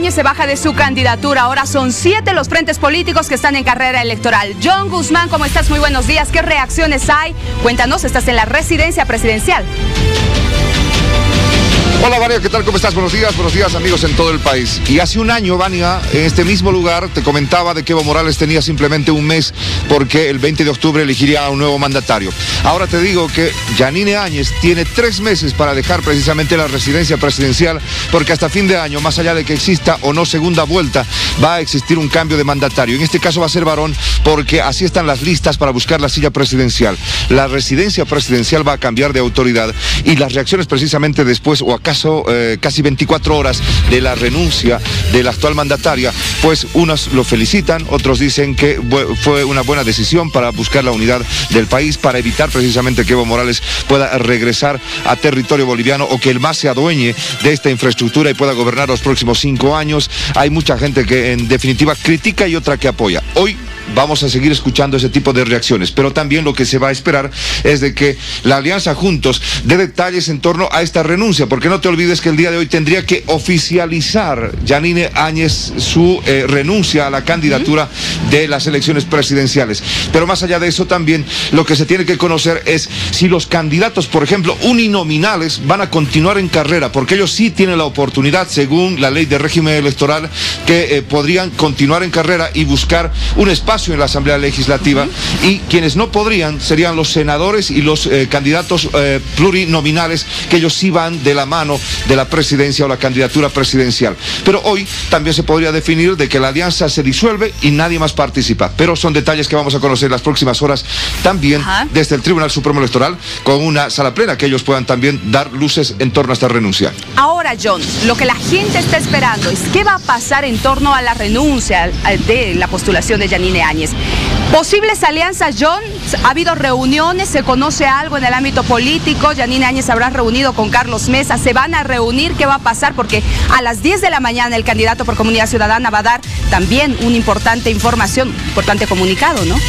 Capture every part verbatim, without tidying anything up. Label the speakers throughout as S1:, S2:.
S1: Áñez se baja de su candidatura. Ahora son siete los frentes políticos que están en carrera electoral. John Guzmán, ¿cómo estás? Muy buenos días. ¿Qué reacciones hay? Cuéntanos, estás en la residencia presidencial.
S2: Hola, Vania, ¿qué tal? ¿Cómo estás? Buenos días, buenos días, amigos en todo el país. Y hace un año, Vania, en este mismo lugar, te comentaba de que Evo Morales tenía simplemente un mes porque el veinte de octubre elegiría a un nuevo mandatario. Ahora te digo que Yanine Áñez tiene tres meses para dejar precisamente la residencia presidencial, porque hasta fin de año, más allá de que exista o no segunda vuelta, va a existir un cambio de mandatario. En este caso va a ser varón, porque así están las listas para buscar la silla presidencial. La residencia presidencial va a cambiar de autoridad y las reacciones precisamente después, o acá Eh, casi veinticuatro horas de la renuncia de la actual mandataria, pues unos lo felicitan, otros dicen que fue una buena decisión para buscar la unidad del país, para evitar precisamente que Evo Morales pueda regresar a territorio boliviano o que el M A S se adueñe de esta infraestructura y pueda gobernar los próximos cinco años. Hay mucha gente que en definitiva critica y otra que apoya. Hoy vamos a seguir escuchando ese tipo de reacciones, pero también lo que se va a esperar es de que la Alianza Juntos dé detalles en torno a esta renuncia, porque no te olvides que el día de hoy tendría que oficializar Yanine Áñez su eh, renuncia a la candidatura de las elecciones presidenciales. Pero más allá de eso también lo que se tiene que conocer es si los candidatos, por ejemplo, uninominales, van a continuar en carrera, porque ellos sí tienen la oportunidad, según la ley de régimen electoral, que eh, podrían continuar en carrera y buscar un espacio en la Asamblea Legislativa, uh-huh. y quienes no podrían serían los senadores y los eh, candidatos eh, plurinominales, que ellos sí van de la mano de la presidencia o la candidatura presidencial. Pero hoy también se podría definir de que la alianza se disuelve y nadie más participa, pero son detalles que vamos a conocer en las próximas horas también, uh-huh. desde el Tribunal Supremo Electoral, con una sala plena, que ellos puedan también dar luces en torno a esta renuncia.
S1: Ahora, John, lo que la gente está esperando es qué va a pasar en torno a la renuncia de la postulación de Yanine Áñez. Posibles alianzas, John. Ha habido reuniones, se conoce algo en el ámbito político. Yanine Áñez habrá reunido con Carlos Mesa, se van a reunir. ¿Qué va a pasar? Porque a las diez de la mañana el candidato por Comunidad Ciudadana va a dar también una importante información, importante comunicado, ¿no?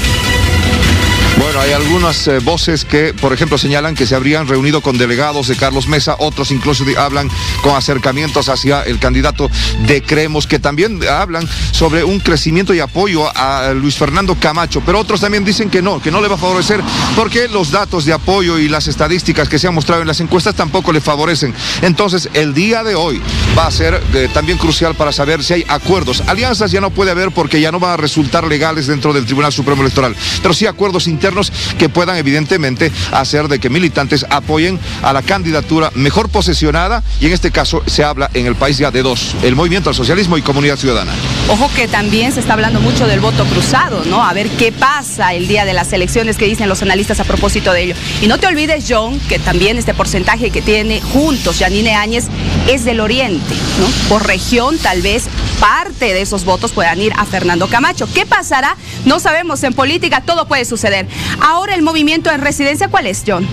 S2: Bueno, hay algunas eh, voces que, por ejemplo, señalan que se habrían reunido con delegados de Carlos Mesa, otros incluso de, hablan con acercamientos hacia el candidato de Creemos, que también hablan sobre un crecimiento y apoyo a, a Luis Fernando Camacho, pero otros también dicen que no, que no le va a favorecer, porque los datos de apoyo y las estadísticas que se han mostrado en las encuestas tampoco le favorecen. Entonces, el día de hoy va a ser eh, también crucial para saber si hay acuerdos. Alianzas ya no puede haber porque ya no van a resultar legales dentro del Tribunal Supremo Electoral, pero sí acuerdos internos que puedan evidentemente hacer de que militantes apoyen a la candidatura mejor posicionada, y en este caso se habla en el país ya de dos, el Movimiento al Socialismo y Comunidad Ciudadana.
S1: Ojo que también se está hablando mucho del voto cruzado, ¿no? A ver qué pasa el día de las elecciones, que dicen los analistas a propósito de ello. Y no te olvides, John, que también este porcentaje que tiene Juntos Yanine Áñez es del oriente, ¿no? Por región, tal vez parte de esos votos puedan ir a Fernando Camacho. ¿Qué pasará? No sabemos, en política todo puede suceder. Ahora, el movimiento en residencia, ¿cuál es, John?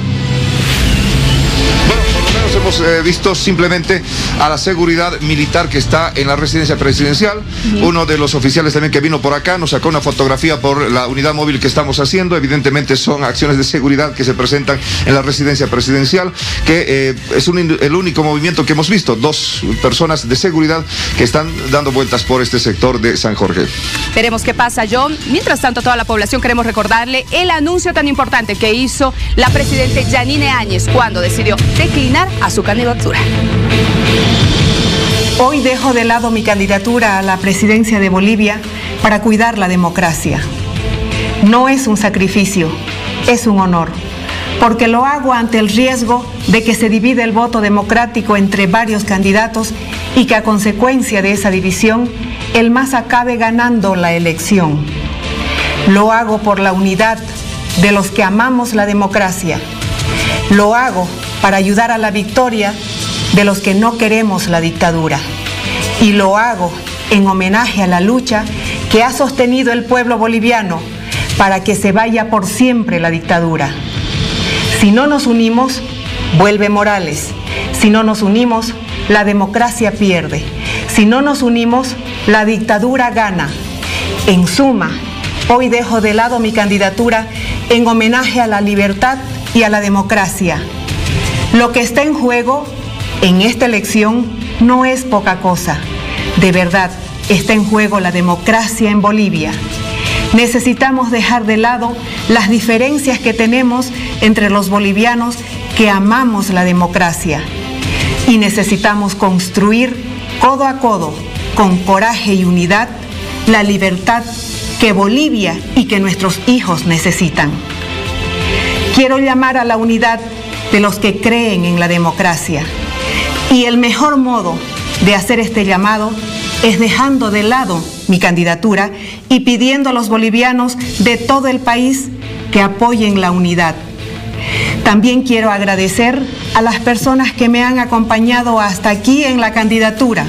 S2: Bueno, por lo menos hemos eh, visto simplemente a la seguridad militar que está en la residencia presidencial. Uh-huh. Uno de los oficiales también que vino por acá nos sacó una fotografía por la unidad móvil que estamos haciendo. Evidentemente son acciones de seguridad que se presentan en la residencia presidencial, que eh, es un, el único movimiento que hemos visto. Dos personas de seguridad que están dando vueltas por este sector de San Jorge.
S1: Veremos qué pasa, John. Mientras tanto, a toda la población queremos recordarle el anuncio tan importante que hizo la presidenta Yanine Áñez cuando decidió declinar a su candidatura.
S3: Hoy dejo de lado mi candidatura a la presidencia de Bolivia para cuidar la democracia. No es un sacrificio, es un honor, porque lo hago ante el riesgo de que se divida el voto democrático entre varios candidatos y que a consecuencia de esa división, el M A S acabe ganando la elección. Lo hago por la unidad de los que amamos la democracia. Lo hago para ayudar a la victoria de los que no queremos la dictadura. Y lo hago en homenaje a la lucha que ha sostenido el pueblo boliviano para que se vaya por siempre la dictadura. Si no nos unimos, vuelve Morales. Si no nos unimos, la democracia pierde. Si no nos unimos, la dictadura gana. En suma, hoy dejo de lado mi candidatura en homenaje a la libertad y a la democracia. Lo que está en juego en esta elección no es poca cosa. De verdad, está en juego la democracia en Bolivia. Necesitamos dejar de lado las diferencias que tenemos entre los bolivianos que amamos la democracia. Y necesitamos construir codo a codo, con coraje y unidad, la libertad que Bolivia y que nuestros hijos necesitan. Quiero llamar a la unidad de los que creen en la democracia. Y el mejor modo de hacer este llamado es dejando de lado mi candidatura y pidiendo a los bolivianos de todo el país que apoyen la unidad. También quiero agradecer a las personas que me han acompañado hasta aquí en la candidatura.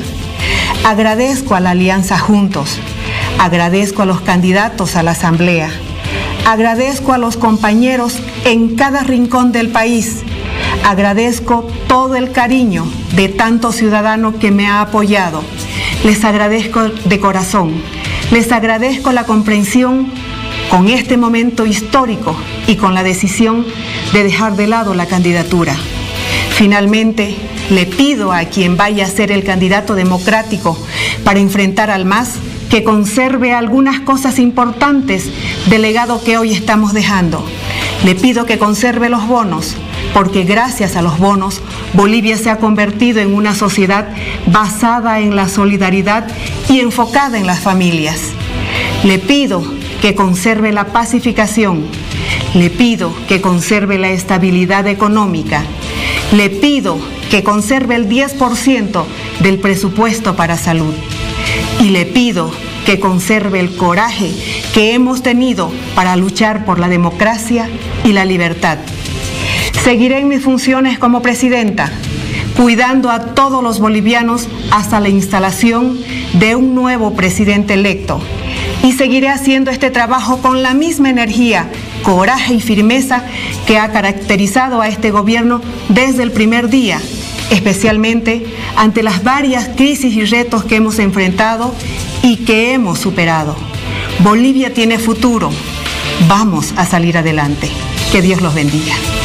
S3: Agradezco a la Alianza Juntos, agradezco a los candidatos a la Asamblea, agradezco a los compañeros en cada rincón del país, agradezco todo el cariño de tanto ciudadano que me ha apoyado. Les agradezco de corazón, les agradezco la comprensión con este momento histórico y con la decisión de dejar de lado la candidatura. Finalmente, le pido a quien vaya a ser el candidato democrático para enfrentar al M A S que conserve algunas cosas importantes del legado que hoy estamos dejando. Le pido que conserve los bonos, porque gracias a los bonos, Bolivia se ha convertido en una sociedad basada en la solidaridad y enfocada en las familias. Le pido que conserve la pacificación. Le pido que conserve la estabilidad económica. Le pido que conserve el diez por ciento del presupuesto para salud. Y le pido que conserve el coraje que hemos tenido para luchar por la democracia y la libertad. Seguiré en mis funciones como presidenta, cuidando a todos los bolivianos hasta la instalación de un nuevo presidente electo. Y seguiré haciendo este trabajo con la misma energía, coraje y firmeza que ha caracterizado a este gobierno desde el primer día, especialmente ante las varias crisis y retos que hemos enfrentado y que hemos superado. Bolivia tiene futuro. Vamos a salir adelante. Que Dios los bendiga.